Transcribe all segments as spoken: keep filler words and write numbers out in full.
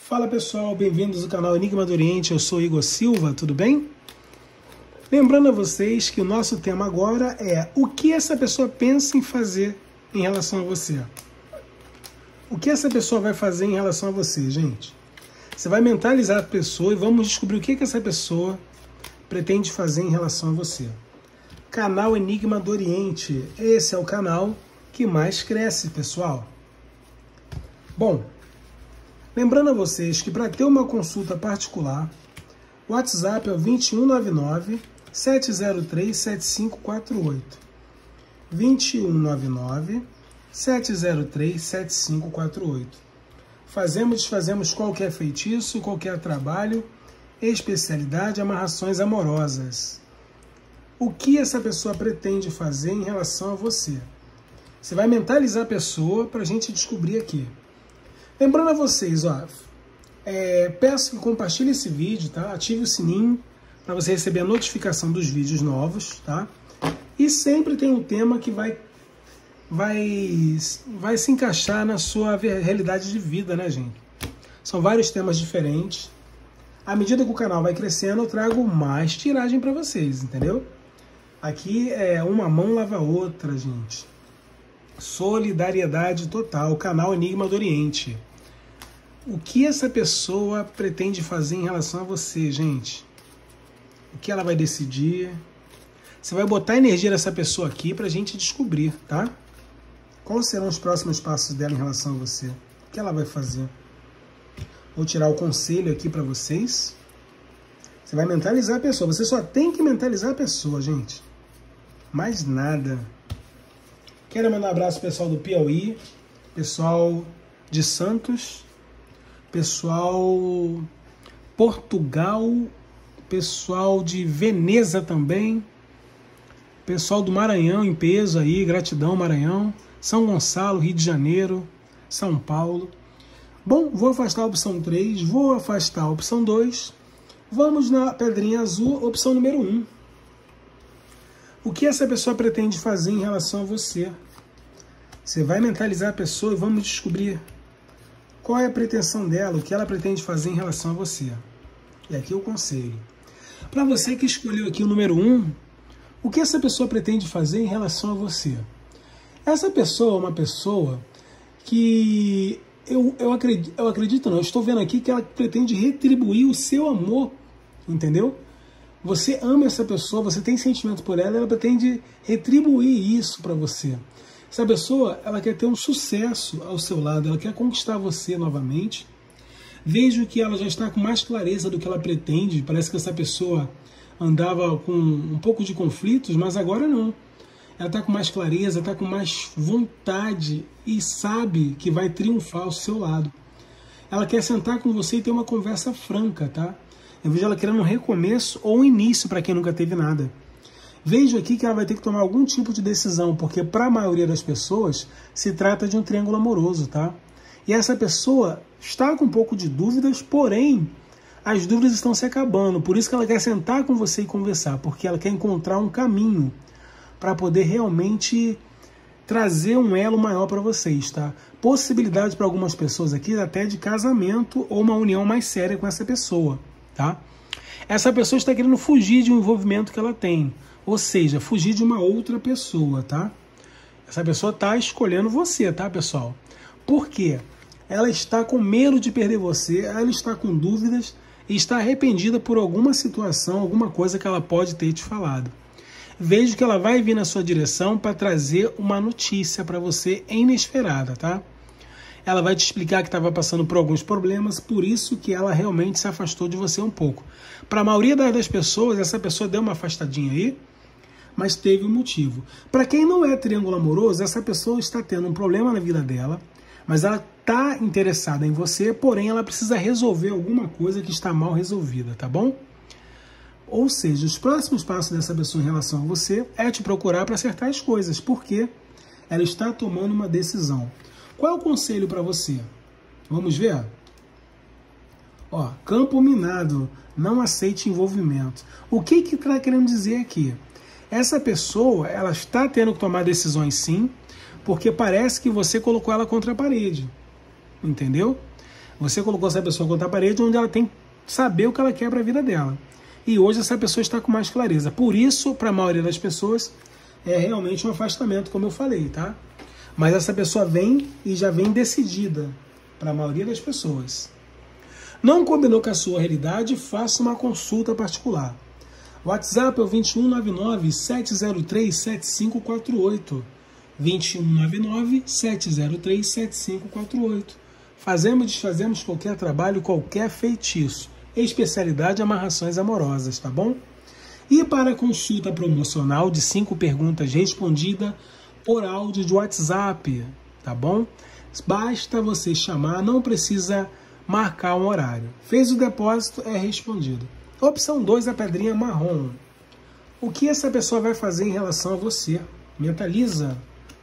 Fala pessoal, bem-vindos ao canal Enigma do Oriente, eu sou Igor Silva, tudo bem? Lembrando a vocês que o nosso tema agora é o que essa pessoa pensa em fazer em relação a você. O que essa pessoa vai fazer em relação a você, gente? Você vai mentalizar a pessoa e vamos descobrir o que, que essa pessoa pretende fazer em relação a você. Canal Enigma do Oriente, esse é o canal que mais cresce, pessoal. Bom, lembrando a vocês que para ter uma consulta particular, o WhatsApp é o dois um nove nove, sete zero três, sete cinco quatro oito. dois um nove nove, sete zero três, sete cinco quatro oito. Fazemos e desfazemos qualquer feitiço, qualquer trabalho, especialidade, amarrações amorosas. O que essa pessoa pretende fazer em relação a você? Você vai mentalizar a pessoa para a gente descobrir aqui. Lembrando a vocês, ó, é, peço que compartilhe esse vídeo, tá? Ative o sininho para você receber a notificação dos vídeos novos, tá? E sempre tem um tema que vai, vai, vai se encaixar na sua realidade de vida, né, gente? São vários temas diferentes. À medida que o canal vai crescendo, eu trago mais tiragem para vocês, entendeu? Aqui é uma mão lava a outra, gente. Solidariedade total, canal Enigma do Oriente. O que essa pessoa pretende fazer em relação a você, gente? O que ela vai decidir? Você vai botar a energia dessa pessoa aqui pra gente descobrir, tá? Quais serão os próximos passos dela em relação a você? O que ela vai fazer? Vou tirar o conselho aqui pra vocês. Você vai mentalizar a pessoa. Você só tem que mentalizar a pessoa, gente. Mais nada. Quero mandar um abraço pro pessoal do Piauí, pessoal de Santos, pessoal Portugal, pessoal de Veneza também, pessoal do Maranhão em peso aí, gratidão Maranhão, São Gonçalo, Rio de Janeiro, São Paulo. Bom, vou afastar a opção três, vou afastar a opção dois, vamos na pedrinha azul, opção número um. O que essa pessoa pretende fazer em relação a você? Você vai mentalizar a pessoa e vamos descobrir qual é a pretensão dela, o que ela pretende fazer em relação a você. E aqui o conselho. Para você que escolheu aqui o número um, o que essa pessoa pretende fazer em relação a você? Essa pessoa é uma pessoa que eu, eu, acredito, eu acredito não, eu estou vendo aqui que ela pretende retribuir o seu amor, entendeu? Você ama essa pessoa, você tem sentimento por ela, ela pretende retribuir isso para você. Essa pessoa, ela quer ter um sucesso ao seu lado, ela quer conquistar você novamente. Vejo que ela já está com mais clareza do que ela pretende. Parece que essa pessoa andava com um pouco de conflitos, mas agora não. Ela está com mais clareza, está com mais vontade e sabe que vai triunfar ao seu lado. Ela quer sentar com você e ter uma conversa franca, tá? Eu vejo ela querendo um recomeço ou um início para quem nunca teve nada. Vejo aqui que ela vai ter que tomar algum tipo de decisão, porque para a maioria das pessoas se trata de um triângulo amoroso, tá? E essa pessoa está com um pouco de dúvidas, porém as dúvidas estão se acabando. Por isso que ela quer sentar com você e conversar, porque ela quer encontrar um caminho para poder realmente trazer um elo maior para vocês, tá? Possibilidade para algumas pessoas aqui até de casamento ou uma união mais séria com essa pessoa, tá? Essa pessoa está querendo fugir de um envolvimento que ela tem, ou seja, fugir de uma outra pessoa, tá? Essa pessoa está escolhendo você, tá, pessoal? Por quê? Ela está com medo de perder você, ela está com dúvidas e está arrependida por alguma situação, alguma coisa que ela pode ter te falado. Vejo que ela vai vir na sua direção para trazer uma notícia para você inesperada, tá? Ela vai te explicar que estava passando por alguns problemas, por isso que ela realmente se afastou de você um pouco. Para a maioria das pessoas, essa pessoa deu uma afastadinha aí, mas teve um motivo. Para quem não é triângulo amoroso, essa pessoa está tendo um problema na vida dela, mas ela está interessada em você, porém ela precisa resolver alguma coisa que está mal resolvida, tá bom? Ou seja, os próximos passos dessa pessoa em relação a você é te procurar para acertar as coisas, porque ela está tomando uma decisão. Qual é o conselho para você? Vamos ver? Ó, campo minado, não aceite envolvimento. O que que está querendo dizer aqui? Essa pessoa, ela está tendo que tomar decisões sim, porque parece que você colocou ela contra a parede, entendeu? Você colocou essa pessoa contra a parede onde ela tem que saber o que ela quer para a vida dela. E hoje essa pessoa está com mais clareza. Por isso, para a maioria das pessoas, é realmente um afastamento, como eu falei, tá? Mas essa pessoa vem e já vem decidida para a maioria das pessoas. Não combinou com a sua realidade? Faça uma consulta particular. O WhatsApp é o dois um nove nove, sete zero três, sete cinco quatro oito. dois um nove nove, sete zero três, sete cinco quatro oito. Fazemos e desfazemos qualquer trabalho, qualquer feitiço. Especialidade amarrações amorosas, tá bom? E para a consulta promocional de cinco perguntas respondidas por áudio de WhatsApp, tá bom? Basta você chamar, não precisa marcar um horário. Fez o depósito, é respondido. Opção dois, a pedrinha marrom. O que essa pessoa vai fazer em relação a você? Mentaliza.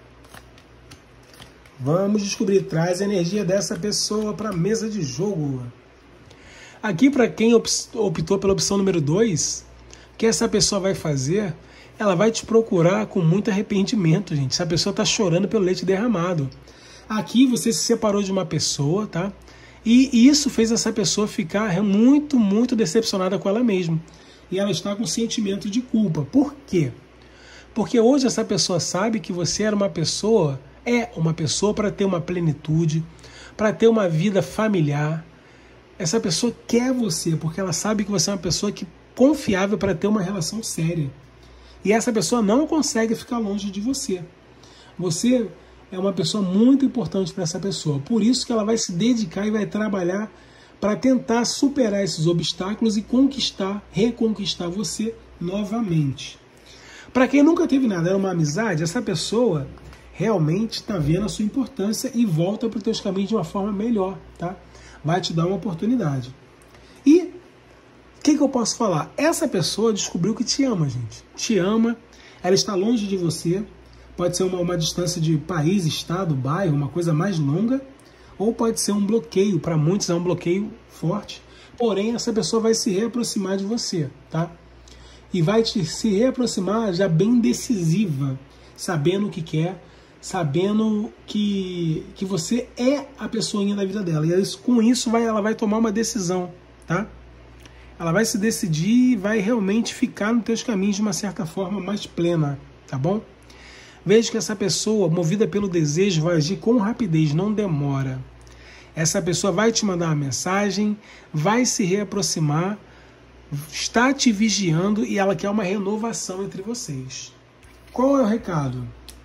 Vamos descobrir. Traz a energia dessa pessoa para a mesa de jogo. Aqui, para quem optou pela opção número dois, o que essa pessoa vai fazer? Ela vai te procurar com muito arrependimento, gente. Essa pessoa está chorando pelo leite derramado. Aqui você se separou de uma pessoa, tá? E isso fez essa pessoa ficar muito, muito decepcionada com ela mesma. E ela está com sentimento de culpa. Por quê? Porque hoje essa pessoa sabe que você era uma pessoa, é uma pessoa para ter uma plenitude, para ter uma vida familiar. Essa pessoa quer você, porque ela sabe que você é uma pessoa que, confiável para ter uma relação séria. E essa pessoa não consegue ficar longe de você. Você é uma pessoa muito importante para essa pessoa. Por isso que ela vai se dedicar e vai trabalhar para tentar superar esses obstáculos e conquistar, reconquistar você novamente. Para quem nunca teve nada, era uma amizade, essa pessoa realmente está vendo a sua importância e volta para os teus caminhos de uma forma melhor, tá? Vai te dar uma oportunidade. E o que, que eu posso falar? Essa pessoa descobriu que te ama, gente. Te ama, ela está longe de você. Pode ser uma, uma distância de país, estado, bairro, uma coisa mais longa. Ou pode ser um bloqueio, para muitos é um bloqueio forte. Porém, essa pessoa vai se reaproximar de você, tá? E vai te, se reaproximar já bem decisiva, sabendo o que quer, sabendo que, que você é a pessoinha da vida dela. E isso, com isso vai, ela vai tomar uma decisão, tá? Ela vai se decidir e vai realmente ficar nos teus caminhos de uma certa forma mais plena, tá bom? Veja que essa pessoa, movida pelo desejo, vai agir com rapidez, não demora. Essa pessoa vai te mandar uma mensagem, vai se reaproximar, está te vigiando e ela quer uma renovação entre vocês. Qual é o recado?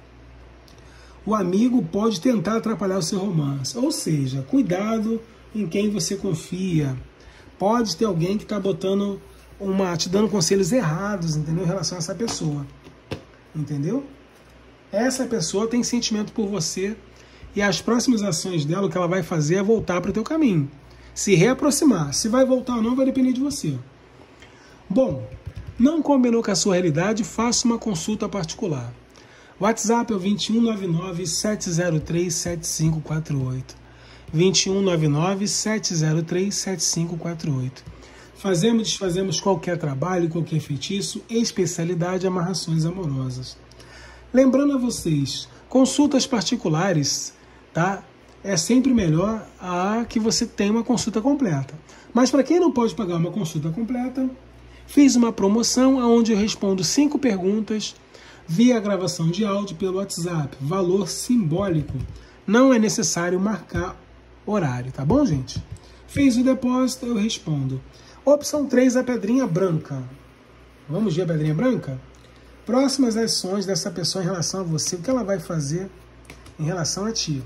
O amigo pode tentar atrapalhar o seu romance, ou seja, cuidado em quem você confia. Pode ter alguém que está botando uma, te dando conselhos errados, entendeu? Em relação a essa pessoa, entendeu? Essa pessoa tem sentimento por você e as próximas ações dela, o que ela vai fazer é voltar para o teu caminho, se reaproximar. Se vai voltar ou não vai depender de você. Bom, não combinou com a sua realidade? Faça uma consulta particular. O WhatsApp é o dois um nove nove, sete zero três, sete cinco quatro oito. dois um nove nove, sete zero três, sete cinco quatro oito. Fazemos e desfazemos qualquer trabalho, qualquer feitiço, especialidade amarrações amorosas. Lembrando a vocês, consultas particulares, tá? É sempre melhor a que você tenha uma consulta completa. Mas para quem não pode pagar uma consulta completa, fiz uma promoção onde eu respondo cinco perguntas via gravação de áudio pelo WhatsApp. Valor simbólico. Não é necessário marcar horário, tá bom, gente? Fez o depósito, eu respondo. Opção três, a pedrinha branca. Vamos ver a pedrinha branca? Próximas ações dessa pessoa em relação a você, o que ela vai fazer em relação a ti.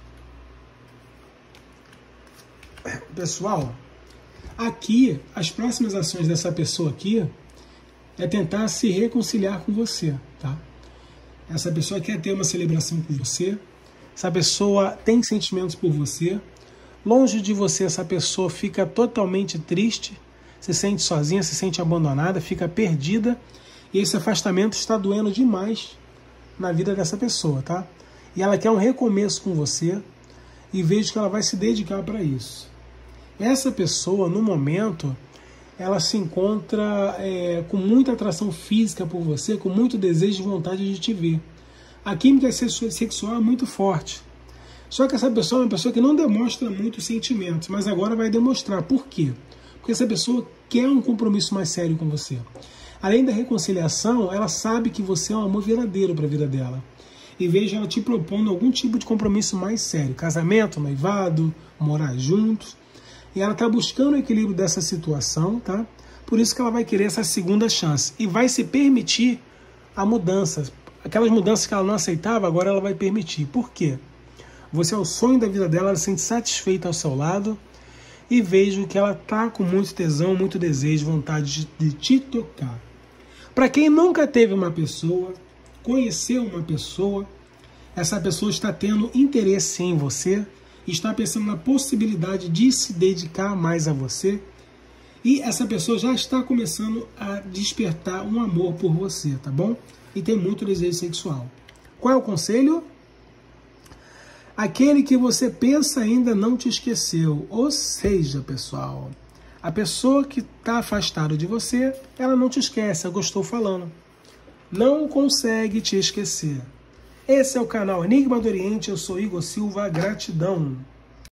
Pessoal, aqui, as próximas ações dessa pessoa aqui é tentar se reconciliar com você, tá? Essa pessoa quer ter uma celebração com você, essa pessoa tem sentimentos por você. Longe de você, essa pessoa fica totalmente triste, se sente sozinha, se sente abandonada, fica perdida. E esse afastamento está doendo demais na vida dessa pessoa, tá? E ela quer um recomeço com você e vejo que ela vai se dedicar para isso. Essa pessoa, no momento, ela se encontra é, com muita atração física por você, com muito desejo e vontade de te ver. A química sexual é muito forte. Só que essa pessoa é uma pessoa que não demonstra muitos sentimentos, mas agora vai demonstrar. Por quê? Porque essa pessoa quer um compromisso mais sério com você. Além da reconciliação, ela sabe que você é um amor verdadeiro para a vida dela. E veja ela te propondo algum tipo de compromisso mais sério. Casamento, noivado, morar juntos. E ela está buscando o equilíbrio dessa situação, tá? Por isso que ela vai querer essa segunda chance. E vai se permitir a mudança. Aquelas mudanças que ela não aceitava, agora ela vai permitir. Por quê? Você é o sonho da vida dela, ela se sente satisfeita ao seu lado. E vejo que ela está com muito tesão, muito desejo, vontade de, de te tocar. Para quem nunca teve uma pessoa, conheceu uma pessoa, essa pessoa está tendo interesse em você, está pensando na possibilidade de se dedicar mais a você, e essa pessoa já está começando a despertar um amor por você, tá bom? E tem muito desejo sexual. Qual é o conselho? Aquele que você pensa ainda não te esqueceu. Ou seja, pessoal, a pessoa que está afastada de você, ela não te esquece, é o que eu estou falando. Não consegue te esquecer. Esse é o canal Enigma do Oriente, eu sou Igor Silva, gratidão.